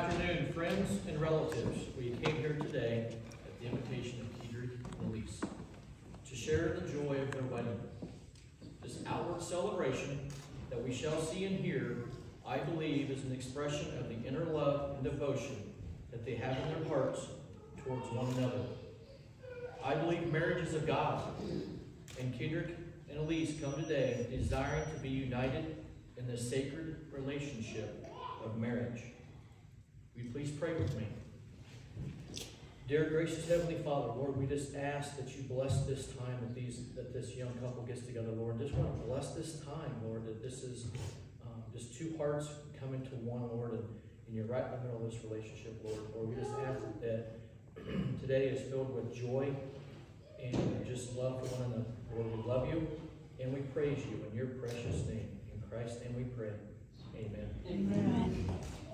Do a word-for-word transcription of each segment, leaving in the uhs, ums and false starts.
afternoon, friends and relatives. We came here today at the invitation of Kedrick and Elise to share the joy of their wedding. This outward celebration that we shall see and hear, I believe, is an expression of the inner love and devotion that they have in their hearts towards one another. I believe marriage is of God, and Kedrick and Elise come today desiring to be united in the sacred relationship of marriage. Will you please pray with me? Dear gracious Heavenly Father, Lord, we just ask that you bless this time that these that this young couple gets together, Lord. Just want to bless this time, Lord, that this is um, just two hearts coming to one, Lord, and, and you're right in the middle of this relationship, Lord. Lord, we just ask that today is filled with joy and just love for one another. Lord, we love you and we praise you in your precious name. In Christ's name we pray. Amen. Amen.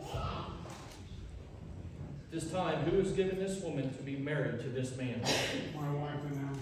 This time, who has given this woman to be married to this man? My wife and I.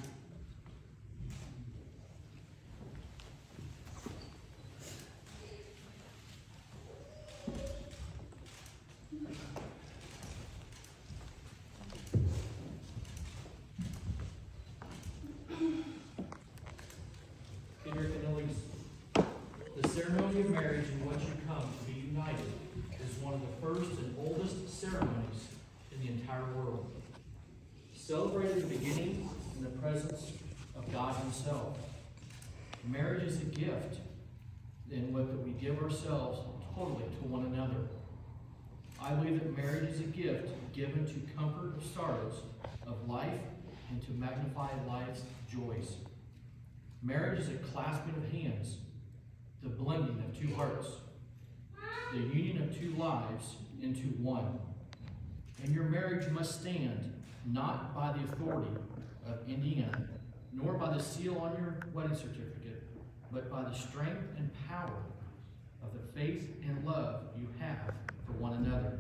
Kedrick and Elise, the ceremony of marriage in which you come to be united is one of the first and oldest ceremonies in the entire world. Celebrated in the beginning in the presence of God Himself. Marriage is a gift in what we give ourselves totally to one another. I believe that marriage is a gift given to comfort of sorrows of life and to magnify life's joys. Marriage is a clasping of hands, the blending of two hearts, the union of two lives into one. And your marriage must stand not by the authority of Indiana, nor by the seal on your wedding certificate, but by the strength and power of the faith and love you have for one another.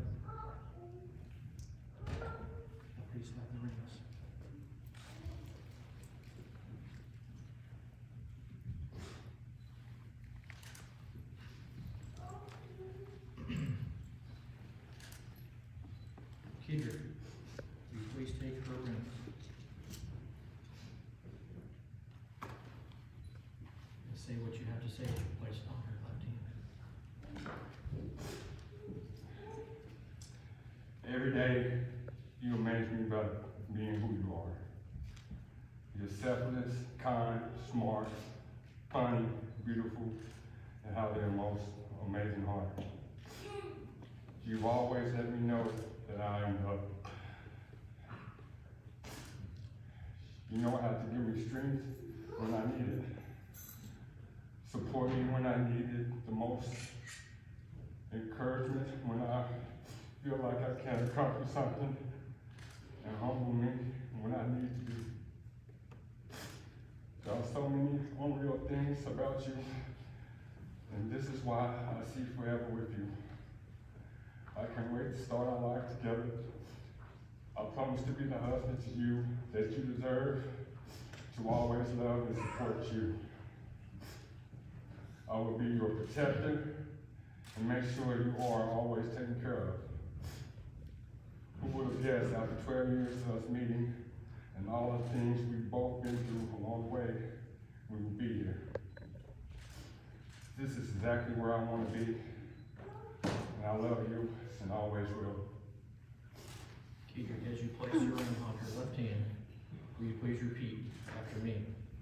Please have the rings. Kedrick, will you please take her ring? And say what you have to say as you place it on her left hand. Every day, you amaze me by being who you are. You're selfless, kind, smart, funny, beautiful, and have the most amazing heart. You've always let me know that I am loved. You know how to give me strength when I need it. Support me when I need it the most. Encouragement when I feel like I can't accomplish something. And humble me when I need to be. There are so many unreal things about you. And this is why I see forever with you. I can't wait to start our life together. I promise to be the husband to you that you deserve, to always love and support you. I will be your protector and make sure you are always taken care of. Who would have guessed after twelve years of us meeting and all the things we've both been through along the way, we would be here. This is exactly where I want to be. And I love you and always will. Kedrick, as you place your ring on her left hand, will you please repeat after me?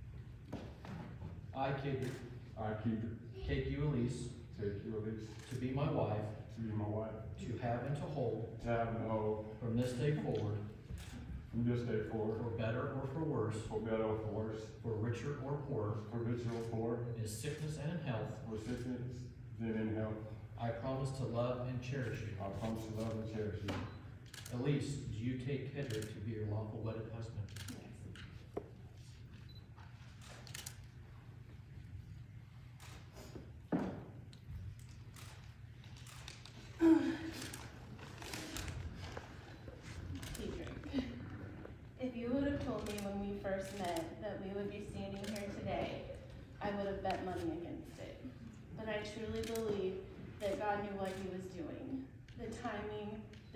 I, Kedrick, I keep it. take you, Elise, Take you, Elise, to be my wife, to be my wife, to have and to hold, to have and hold from this day forward, from this day forward, for better or for worse, for better or for worse, for richer or poorer, for richer or poorer, in sickness and in health. for sickness, then in health. I promise to love and cherish you. I promise to love and cherish you. Elise, do you take Kedrick to be your lawful wedded husband? Kedrick, if you would have told me when we first met that we would be standing here today, I would have bet money against it. But I truly believe that God knew what He was doing. The timing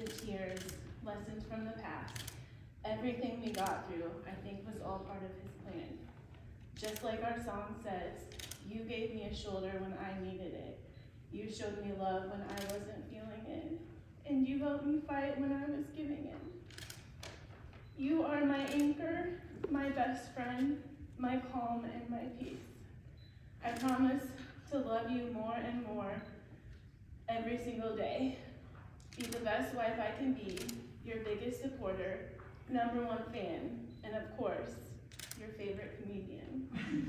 lessons from the past. Everything we got through, I think, was all part of his plan. Just like our song says, you gave me a shoulder when I needed it. You showed me love when I wasn't feeling it. And you helped me fight when I was giving in. You are my anchor, my best friend, my calm and my peace. I promise to love you more and more every single day. Be the best wife I can be, your biggest supporter, number one fan, and of course, your favorite comedian.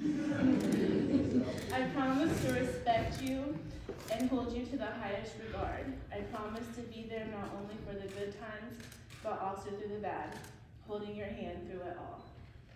I promise to respect you and hold you to the highest regard. I promise to be there not only for the good times, but also through the bad, holding your hand through it all.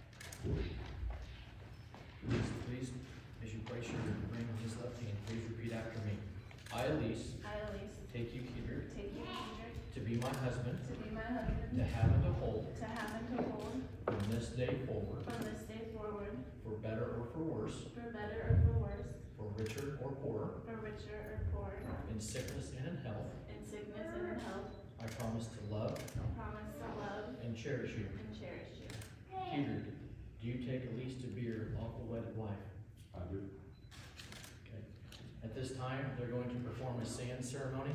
Please, as you place your ring on his left hand, please repeat after me. I, Elise, I, Elise, take you, Peter, take you, Kendrick, to be my husband, to be my husband, to have and to hold, to have and to hold, from this day forward, from this day forward, for better or for worse, for better or for worse, for richer or poorer, for richer or poorer, in sickness and in health. in sickness and in health. I promise to love I promise to love and cherish you. and cherish you. Peter, do you take Elise to be your lawful wedded wife? I do. Okay. At this time, they're going to perform a sand ceremony.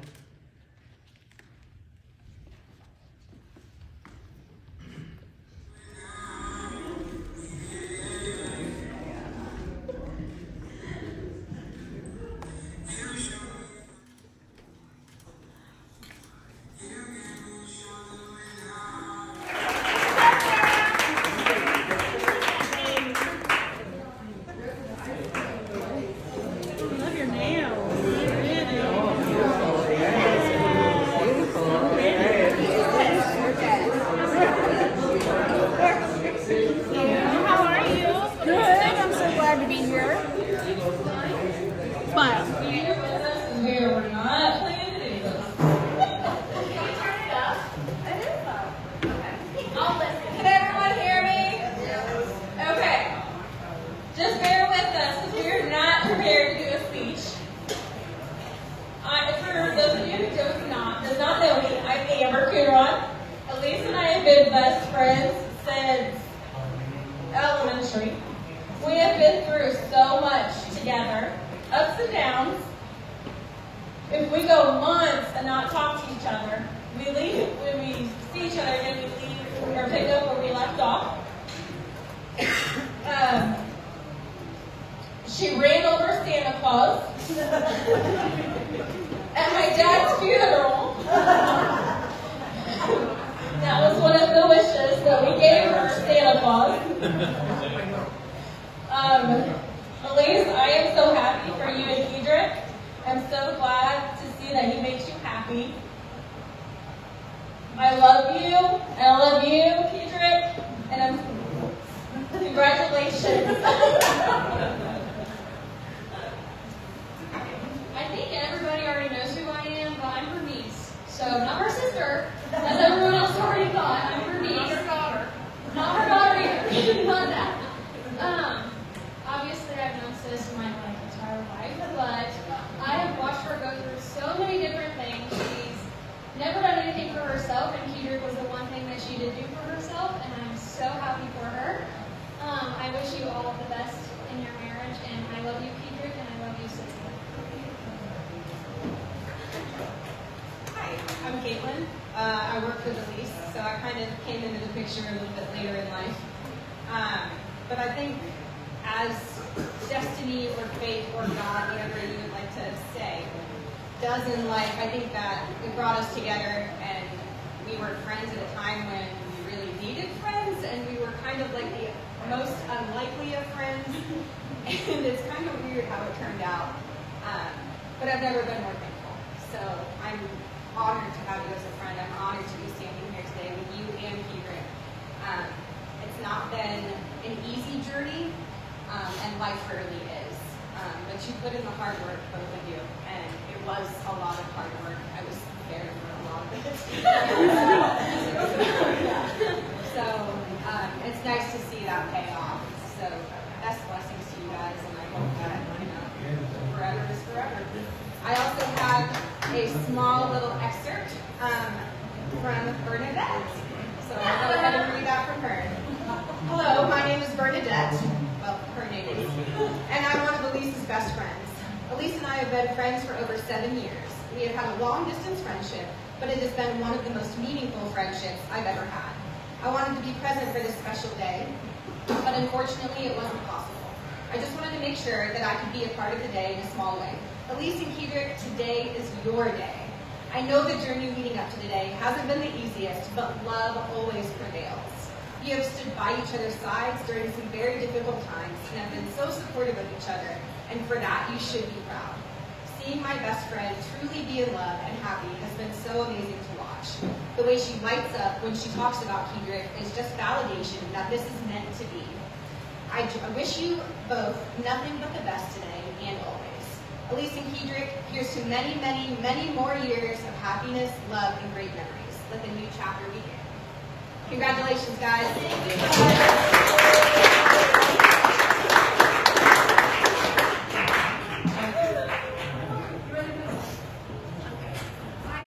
from Bernadette. So I'll go ahead and read that from her. Hello, my name is Bernadette. Well, her name is. And I'm one of Elise's best friends. Elise and I have been friends for over seven years. We have had a long-distance friendship, but it has been one of the most meaningful friendships I've ever had. I wanted to be present for this special day, but unfortunately it wasn't possible. I just wanted to make sure that I could be a part of the day in a small way. Elise and Kedrick, today is your day. I know the journey leading up to today hasn't been the easiest, but love always prevails. You have stood by each other's sides during some very difficult times and have been so supportive of each other, and for that you should be proud. Seeing my best friend truly be in love and happy has been so amazing to watch. The way she lights up when she talks about Kedrick is just validation that this is meant to be. I, I wish you both nothing but the best today and always. Elise and Kedrick, here's to many, many, many more years of happiness, love, and great memories. Let the new chapter begin. Congratulations, guys.